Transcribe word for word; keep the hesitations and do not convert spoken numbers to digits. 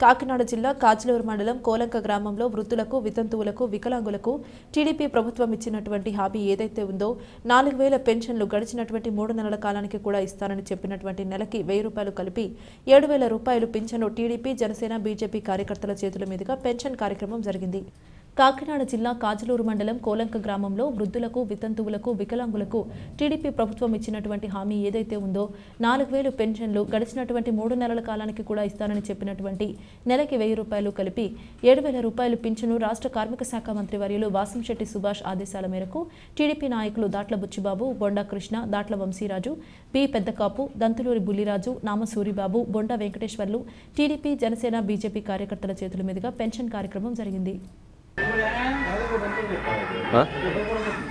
కాకినాడ జిల్లా కాజలూరు మండలం కోలంక గ్రామంలో వృద్ధులకు వితంతువులకు వికలాంగులకు టీడీపీ ప్రభుత్వం ఇచ్చినటువంటి హామీ ఏదైతే ఉందో నాలుగు వేల పెన్షన్లు గడిచినటువంటి మూడు నెలల కాలానికి కూడా ఇస్తానని చెప్పినటువంటి నెలకి వెయ్యి రూపాయలు కలిపి ఏడు వేల రూపాయలు పింఛను టీడీపీ జనసేన బీజేపీ కార్యకర్తల చేతుల మీదుగా పెన్షన్ కార్యక్రమం జరిగింది. కాకినాడ జిల్లా కాజలూరు మండలం కోలంక గ్రామంలో వృద్ధులకు వితంతువులకు వికలాంగులకు టీడీపీ ప్రభుత్వం ఇచ్చినటువంటి హామీ ఏదైతే ఉందో నాలుగు వేలు పెన్షన్లు గడిచినటువంటి మూడు నెలల కాలానికి కూడా ఇస్తానని చెప్పినటువంటి నెలకి వెయ్యి రూపాయలు కలిపి ఏడు వేల రూపాయలు పింఛను రాష్ట్ర కార్మిక శాఖ మంత్రి వర్యులు వాసంశెట్టి సుభాష్ ఆదేశాల మేరకు టీడీపీ నాయకులు Datla Buchibabu, Bonda Krishna, Datla Vamsiraju, P Peddakapu, Dantuluri Bulliraju, Namasuribabu, Bonda Venkateswarlu TDP Janasena BJP కార్యకర్తల చేతుల మీదుగా పెన్షన్ కార్యక్రమం జరిగింది.